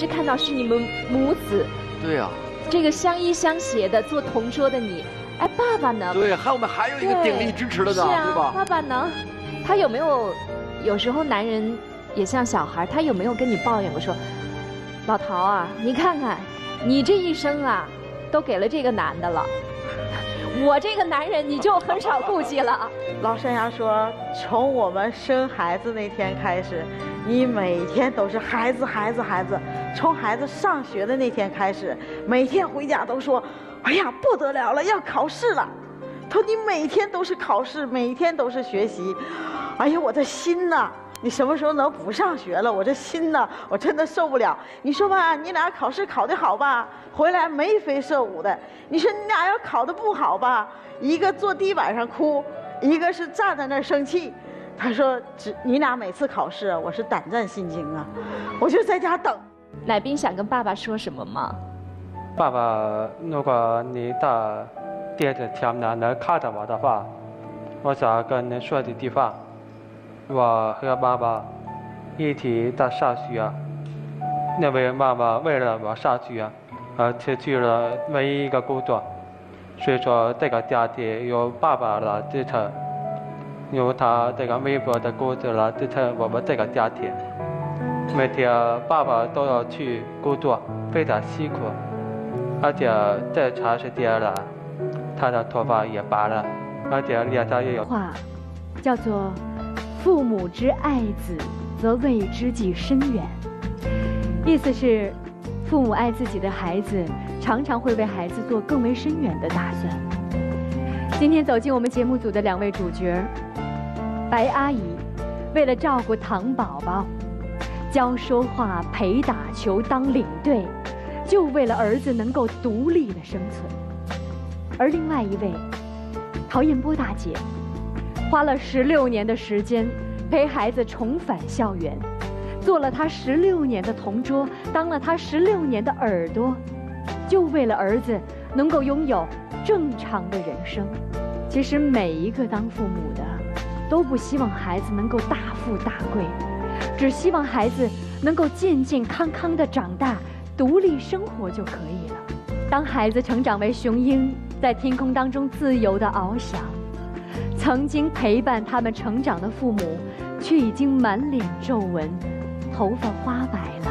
直看到是你们母子。 对呀。 这个相依相携的做同桌的你，哎，爸爸呢？ 对，我们还有一个鼎力支持的呢，对吧？ 爸爸呢？他有没有？有时候男人也像小孩，他有没有跟你抱怨过说，老陶啊，你看看，你这一生啊，都给了这个男的了，我这个男人你就很少顾忌了。 老山羊说，从我们生孩子那天开始，你每天都是孩子。从孩子上学的那天开始，每天回家都说，哎呀不得了了，要考试了。他说你每天都是考试，每天都是学习。哎呀，我的心呐，你什么时候能不上学了？我这心呐，我真的受不了。你说吧，你俩考试考得好吧，回来眉飞色舞的。你说你俩要考得不好吧，一个坐地板上哭，一个是站在那儿生气。他说你俩每次考试，我是胆战心惊啊，我就在家等。 乃斌想跟爸爸说什么吗？ 爸爸，如果你到第二天能看到我的话，我想跟你说的地方，我和妈妈一起到上学，因为妈妈为了我上学而辞去了唯一一个工作，所以说这个家庭由爸爸来支撑，由他这个微薄的工资来支撑我们这个家庭。每天爸爸都要去工作，非常辛苦，而且这长时间了，他的头发也白了，而且脸上也有。 话叫做“父母之爱子，则为之计深远”，意思是，父母爱自己的孩子，常常会为孩子做更为深远的打算。今天走进我们节目组的2位主角，白阿姨，为了照顾唐宝宝，教说话、陪打球、当领队，就为了儿子能够独立的生存。而另外一位，陶艳波大姐，花了16年的时间陪孩子重返校园，做了他16年的同桌，当了他16年的耳朵，就为了儿子能够拥有正常的人生。其实每一个当父母的都不希望孩子能够大富大贵，只希望孩子能够健健康康的长大，独立生活就可以了。当孩子成长为雄鹰，在天空当中自由地翱翔，曾经陪伴他们成长的父母，却已经满脸皱纹，头发花白了。